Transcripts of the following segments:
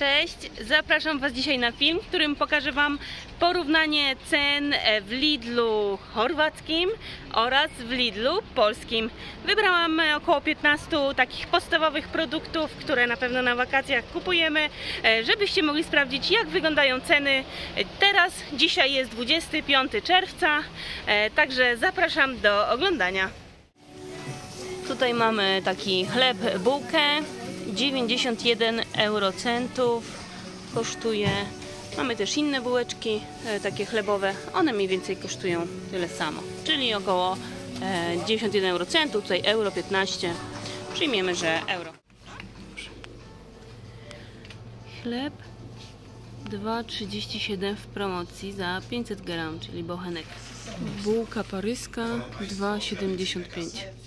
Cześć! Zapraszam Was dzisiaj na film, w którym pokażę Wam porównanie cen w Lidlu chorwackim oraz w Lidlu polskim. Wybrałam około 15 takich podstawowych produktów, które na pewno na wakacjach kupujemy, żebyście mogli sprawdzić, jak wyglądają ceny teraz. Dzisiaj jest 25 czerwca, także zapraszam do oglądania. Tutaj mamy taki chleb, bułkę. 91 eurocentów kosztuje. Mamy też inne bułeczki, takie chlebowe. One mniej więcej kosztują tyle samo, czyli około 91 eurocentów. Tutaj euro 15. Przyjmiemy, że euro. Chleb 2,37 w promocji za 500 gram, czyli bochenek. Bułka paryska 2,75.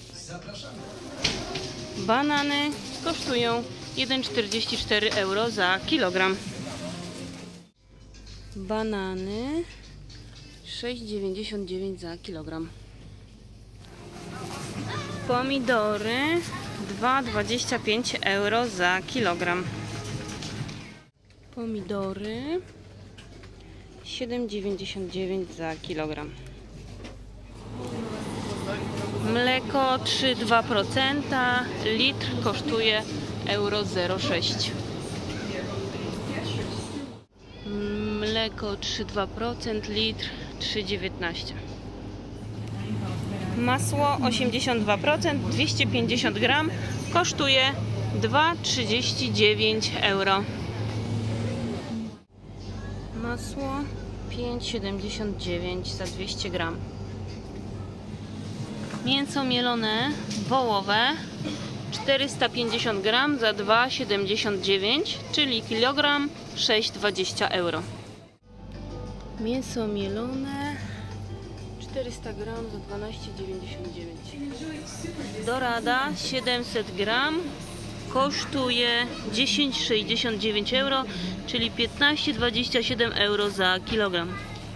Banany kosztują 1,44 euro za kilogram. Banany 6,99 za kilogram. Pomidory 2,25 euro za kilogram. Pomidory 7,99 za kilogram. Mleko 3,2%, litr kosztuje euro 0,6. Mleko 3,2%, litr 3,19. Masło 82%, 250 gram, kosztuje 2,39 euro. Masło 5,79 za 200 gram. Mięso mielone wołowe 450 gram za 2,79, czyli kilogram 6,20 euro. Mięso mielone 400 gram za 12,99. Dorada 700 gram kosztuje 10,69 euro, czyli 15,27 euro za kilogram.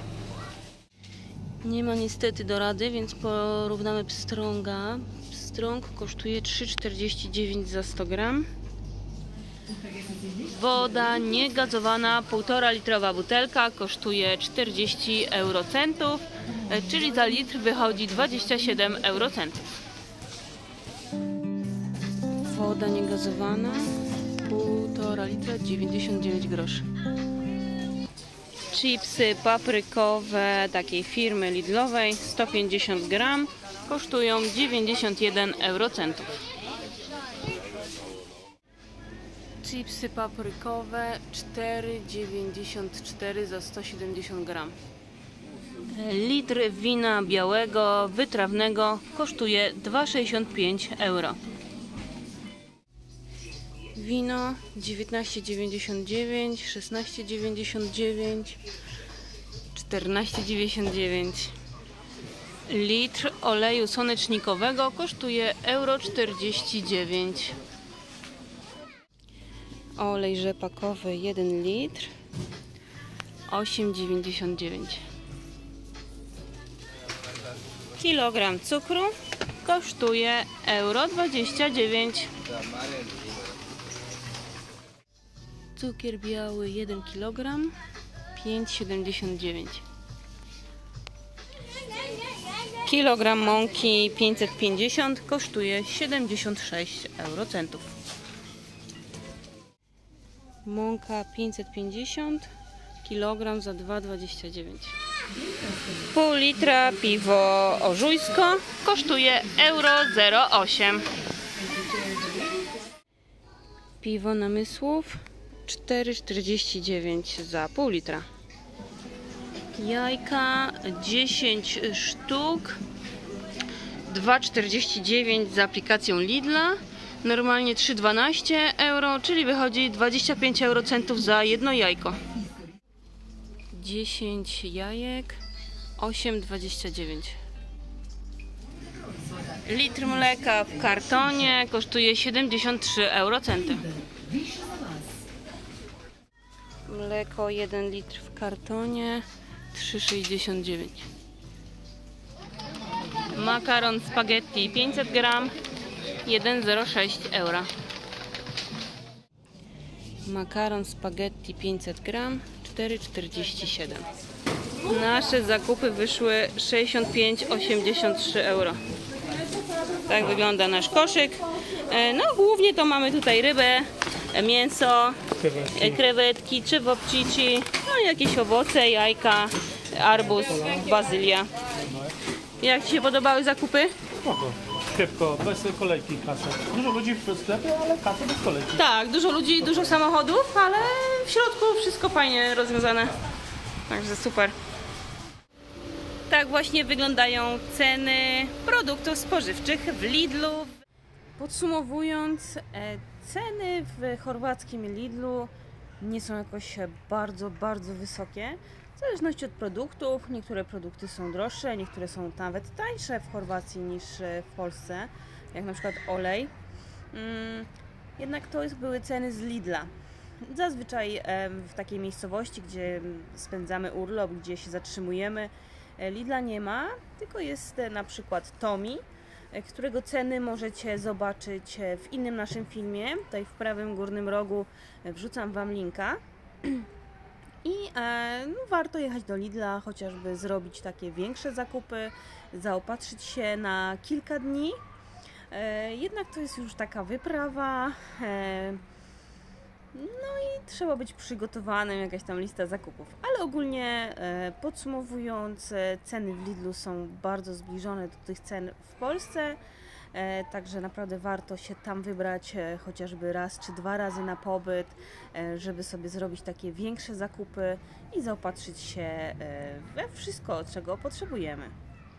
Nie ma niestety dorady, więc porównamy pstrąga. Pstrąg kosztuje 3,49 za 100 gram. Woda niegazowana 1,5 litrowa butelka kosztuje 40 eurocentów, czyli za litr wychodzi 27 eurocentów. Woda niegazowana 1,5 litra 99 groszy. Chipsy paprykowe takiej firmy Lidlowej 150 gram kosztują 91 eurocentów. Chipsy paprykowe 4,94 za 170 gram. Litr wina białego wytrawnego kosztuje 2,65 euro. Wino 19,99, 16,99, 14,99. Litr oleju słonecznikowego kosztuje euro 49. Olej rzepakowy 1 litr 8,99. Kilogram cukru kosztuje euro 29. Cukier biały 1 kg 5,79. Kilogram mąki 550 kosztuje 76 eurocentów. Mąka 550 kg za 2,29. Pół litra piwo orzujsko kosztuje euro 0,8. Piwo Namysłów 4,49 za pół litra. Jajka 10 sztuk 2,49 za aplikacją Lidla. Normalnie 3,12 euro, czyli wychodzi 25 eurocentów za jedno jajko. 10 jajek 8,29. Litr mleka w kartonie kosztuje 73 eurocenty. Mleko 1 litr w kartonie 3,69. Makaron spaghetti 500 gram 1,06 euro. Makaron spaghetti 500 gram, 4,47. Nasze zakupy wyszły 65,83 euro. Tak wygląda nasz koszyk. No głównie to mamy tutaj rybę, mięso, krewetki, cevapcici, no jakieś owoce, jajka, arbuz, bazylia. Jak Ci się podobały zakupy? Spoko. Szybko, bez kolejki kasa. Dużo ludzi w sklepie, ale kasa bez kolejki. Tak, dużo ludzi, dużo samochodów, ale w środku wszystko fajnie rozwiązane. Także super. Tak właśnie wyglądają ceny produktów spożywczych w Lidlu. Podsumowując, ceny w chorwackim Lidlu nie są jakoś bardzo wysokie. W zależności od produktów, niektóre produkty są droższe, niektóre są nawet tańsze w Chorwacji niż w Polsce, jak na przykład olej. Jednak to były ceny z Lidla. Zazwyczaj w takiej miejscowości, gdzie spędzamy urlop, gdzie się zatrzymujemy, Lidla nie ma, tylko jest na przykład Tommy, którego ceny możecie zobaczyć w innym naszym filmie. Tutaj w prawym górnym rogu wrzucam Wam linka. I no, warto jechać do Lidla, chociażby zrobić takie większe zakupy, zaopatrzyć się na kilka dni. Jednak to jest już taka wyprawa. No i trzeba być przygotowanym, jakaś tam lista zakupów. Ale ogólnie podsumowując, ceny w Lidlu są bardzo zbliżone do tych cen w Polsce. Także naprawdę warto się tam wybrać chociażby raz czy dwa razy na pobyt, żeby sobie zrobić takie większe zakupy i zaopatrzyć się we wszystko, czego potrzebujemy.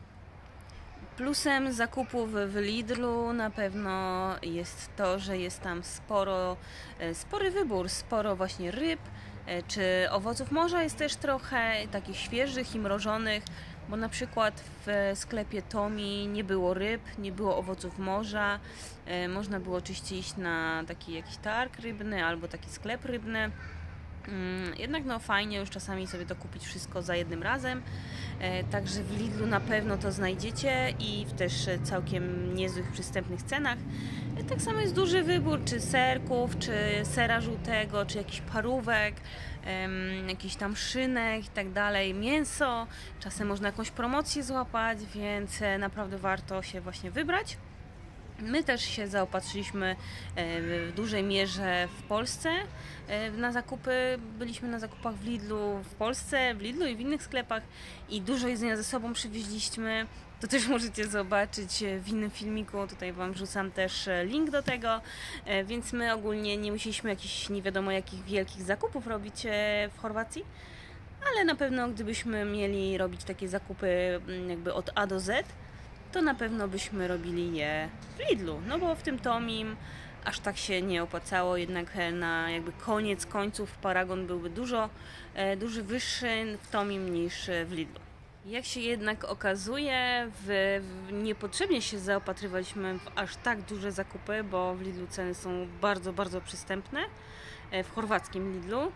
Plusem zakupów w Lidlu na pewno jest to, że jest tam spory wybór, sporo właśnie ryb, czy owoców morza jest też trochę, takich świeżych i mrożonych, bo na przykład w sklepie Tommy nie było ryb, nie było owoców morza, można było oczywiście iść na taki jakiś targ rybny albo taki sklep rybny. Jednak no fajnie już czasami sobie to kupić wszystko za jednym razem, także w Lidlu na pewno to znajdziecie i w też całkiem niezłych, przystępnych cenach. Tak samo jest duży wybór, czy serków, czy sera żółtego, czy jakichś parówek, jakichś tam szynek i tak dalej, mięso, czasem można jakąś promocję złapać, więc naprawdę warto się właśnie wybrać. My też się zaopatrzyliśmy w dużej mierze w Polsce na zakupy. Byliśmy na zakupach w Lidlu w Polsce, w Lidlu i w innych sklepach i dużo jedzenia ze sobą przywieźliśmy. To też możecie zobaczyć w innym filmiku, tutaj Wam wrzucam też link do tego, więc my ogólnie nie musieliśmy jakichś nie wiadomo jakich wielkich zakupów robić w Chorwacji, ale na pewno gdybyśmy mieli robić takie zakupy jakby od A do Z, to na pewno byśmy robili je w Lidlu, no bo w tym Tommym aż tak się nie opłacało, jednak na jakby koniec końców paragon byłby dużo wyższy w Tommym niż w Lidlu. Jak się jednak okazuje, niepotrzebnie się zaopatrywaliśmy w aż tak duże zakupy, bo w Lidlu ceny są bardzo przystępne, w chorwackim Lidlu.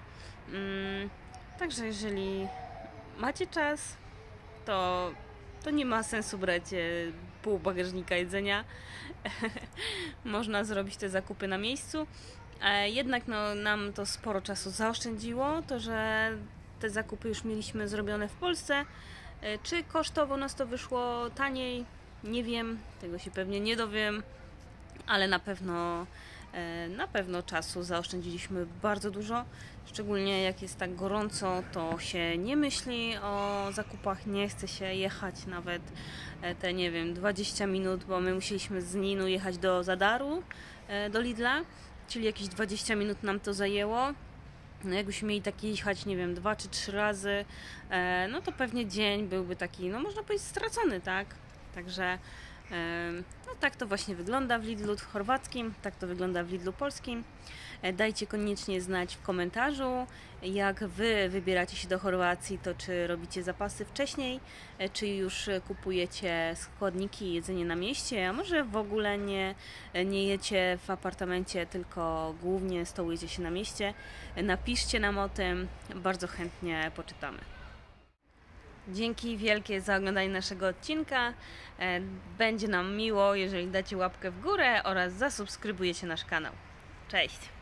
Także jeżeli macie czas, to nie ma sensu brać pół bagażnika jedzenia. Można zrobić te zakupy na miejscu. Jednak no, nam to sporo czasu zaoszczędziło, to że te zakupy już mieliśmy zrobione w Polsce. Czy kosztowo nas to wyszło taniej? Nie wiem, tego się pewnie nie dowiem, ale na pewno czasu zaoszczędziliśmy bardzo dużo. Szczególnie jak jest tak gorąco, to się nie myśli o zakupach, nie chce się jechać nawet te, nie wiem, 20 minut, bo my musieliśmy z Ninu jechać do Zadaru, do Lidla, czyli jakieś 20 minut nam to zajęło. No jakbyśmy mieli tak jechać, nie wiem, 2 czy 3 razy, no to pewnie dzień byłby taki, no można powiedzieć, stracony, tak? Także no tak to właśnie wygląda w Lidlu chorwackim, tak to wygląda w Lidlu polskim. Dajcie koniecznie znać w komentarzu, jak Wy wybieracie się do Chorwacji, to czy robicie zapasy wcześniej, czy już kupujecie składniki, jedzenie na mieście, a może w ogóle nie jecie w apartamencie, tylko głównie stołujecie się na mieście. Napiszcie nam o tym, bardzo chętnie poczytamy. Dzięki wielkie za oglądanie naszego odcinka. Będzie nam miło, jeżeli dacie łapkę w górę oraz zasubskrybujecie nasz kanał. Cześć!